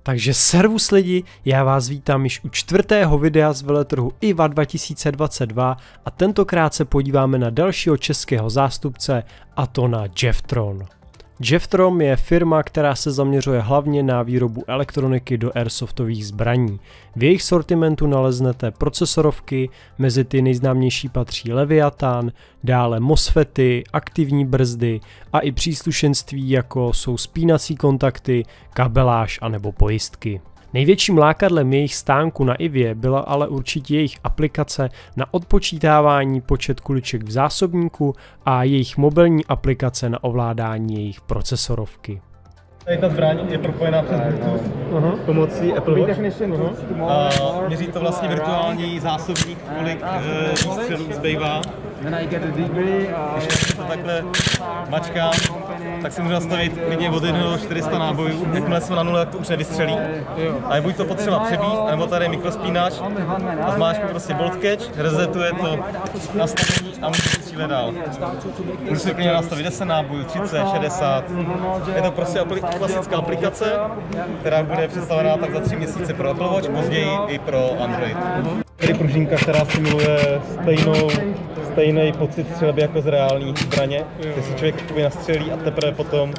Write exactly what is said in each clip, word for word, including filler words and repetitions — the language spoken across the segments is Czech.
Takže servus lidi, já vás vítám již u čtvrtého videa z veletrhu I V A dva tisíce dvacet dva a tentokrát se podíváme na dalšího českého zástupce, a to na Jeftron. Jeftron je firma, která se zaměřuje hlavně na výrobu elektroniky do airsoftových zbraní. V jejich sortimentu naleznete procesorovky, mezi ty nejznámější patří Leviathan, dále MOSFETy, aktivní brzdy a i příslušenství jako jsou spínací kontakty, kabeláž a nebo pojistky. Největším lákadlem jejich stánku na Ivě byla ale určitě jejich aplikace na odpočítávání počet kuliček v zásobníku a jejich mobilní aplikace na ovládání jejich procesorovky. Tady ta zbraň je propojená přes Bluetooth uh-huh. pomocí Apple Watch uh-huh. a měří to vlastně virtuální zásobník, kolik výstřelů zbývá. Když to takhle mačkám, tak si můžu nastavit klidně od jednoho do čtyři sta nábojů. Jakmile jsme na nule, tak to už nevystřelí. A je buď to potřeba přebít, nebo tady je mikrospínač a zmáčknu prostě bolt catch, resetuje to nastavení a můžu střílet dál. Můžu si klidně nastavit deset nábojů, třicet, šedesát. Je to prostě klasická aplikace, která bude představená tak za tři měsíce pro Apple Watch, později i pro Android. Tady pružinka, která simuluje stejnou, stejný pocit střelby jako z reální zbraně, kde si člověk nastřelí a teprve potom.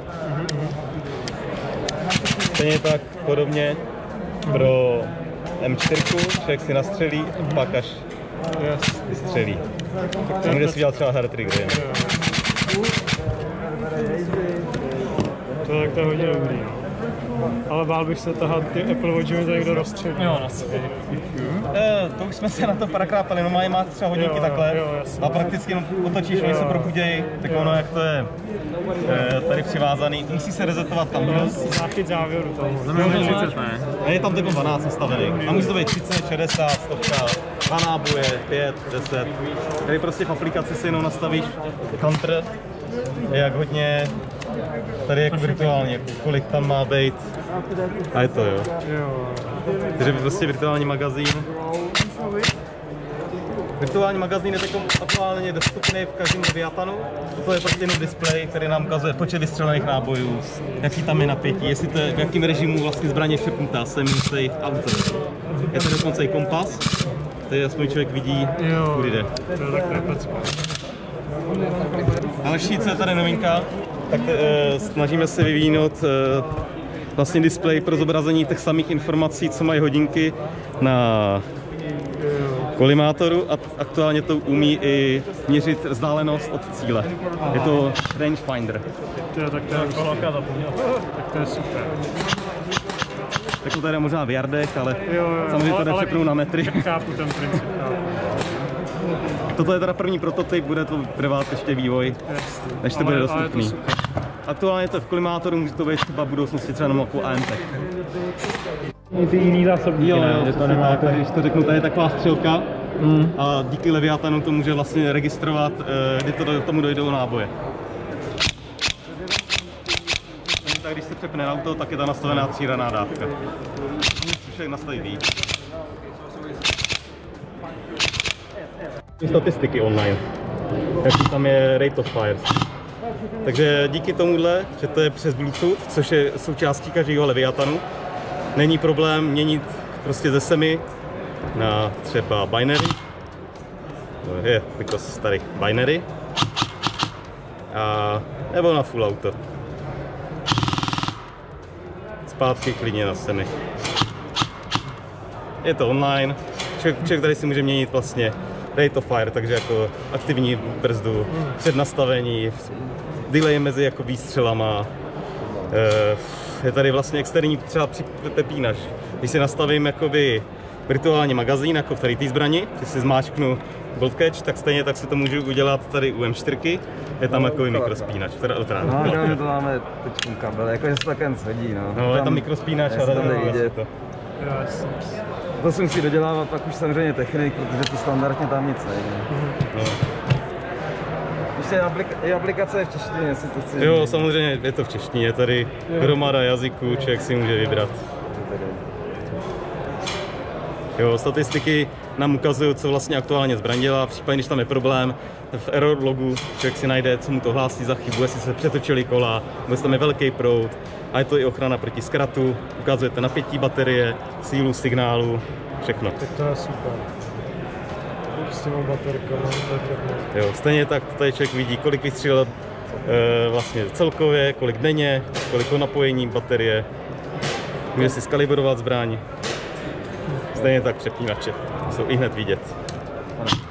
Stejně tak podobně pro M čtyři, člověk si nastřelí a pak až vystřelí. A může si dělat třeba hair trigger. To tak to je hodně dobrý, no. Ale bál bych se tahat ty Apple Watch, že mi to někdo rozstřelí. Jo, na sebe. E, to už jsme se na to párkrát ptali, no má třeba hodinky jo, takhle jo, a prakticky jenom otočíš, oni se prochudějí, tak ono jak to je e, tady přivázaný, musí se resetovat tam. Záchyt závěru toho. třicet, ne? A je tam takový dvanáct nastavený. A může to být třicet, šedesát, stovka, dva náboje, pět, deset. Tady prostě v aplikaci si jenom nastavíš counter, jak hodně tady jako virtuálně, kolik tam má být a je to jo. Takže prostě virtuální magazín. Virtuální magazín je takový aktuálně dostupný v každém Leviathanu. To je prostě jenom displej, který nám ukazuje počet vystřelených nábojů, jaký tam je napětí, jestli to je, v jakém režimu vlastně zbraně přepnutá, semi, safe, auto. Je to dokonce i kompas, tady aspoň člověk vidí, kudy jde. Další, co je tady novinka, tak e, snažíme se vyvínout e, vlastně displej pro zobrazení těch samých informací, co mají hodinky na kolimátoru a aktuálně to umí i měřit vzdálenost od cíle. Je to rangefinder. Tak to je tak to je super. Tak to tady je možná v yardech, ale jo, jo, samozřejmě to jde přepnout na metry. Chápu ten princip. Toto je teda první prototyp, bude to trvat ještě vývoj, než to bude dostupný. Aktuálně to je v kolimátoru, může to být třeba v budoucnosti třeba jenom jako A M P. Ty jiný zásobníky, jo, ne? Jo, to nemá, tak, když to řeknu, tady je taková střelka mm. a díky Leviathanu to může vlastně registrovat, kdy to do, tomu dojdou náboje. Tak když se přepne auto, tak je ta nastavená tříraná dávka. Můžeš nastavit víc. Statistiky online, jaký tam je rate of fires. Takže díky tomuhle, že to je přes Bluetooth, což je součástí každého Leviathanu, není problém měnit prostě ze semi na třeba binary, to je jako starý binary, a nebo na full auto. Zpátky klidně na semi. Je to online, člověk, člověk tady si může měnit vlastně rate of fire, takže jako aktivní brzdu, přednastavení, delay mezi jako výstřelama. Je tady vlastně externí třeba přepínač. Když si nastavím jakoby virtuální magazín, jako v tady té zbrani, když si zmáčknu bolt catch, tak stejně tak si to můžu udělat tady u M čtyři. Je tam jako mikrospínač. Teda, teda, no, no, no, to máme teď kabel, jakože se to takhle shodí, no. No, je tam mikrospínač a tady to. To si musí dodělávat pak už samozřejmě technik, protože to standardně tam nic nejde. No. Ještě je, aplika je aplikace v češtině, jestli to chci. Jo, samozřejmě je to v češtině, je tady hromada jazyků, člověk si může vybrat. Jo, statistiky nám ukazují, co vlastně aktuálně zbraň dělá, případně když tam je problém, v error logu člověk si najde, co mu to hlásí za chybu, jestli se přetočily kola, jestli tam je velký proud, a je to i ochrana proti zkratu, ukazujete napětí baterie, sílu signálu, všechno. Tak to je super. S těma baterkama, to je všechno. Jo, stejně tak tady člověk vidí, kolik vystřelil e, vlastně celkově, kolik denně, kolik napojení baterie, může si skalibrovat zbraň. Stejně tak přepínače, jsou i hned vidět.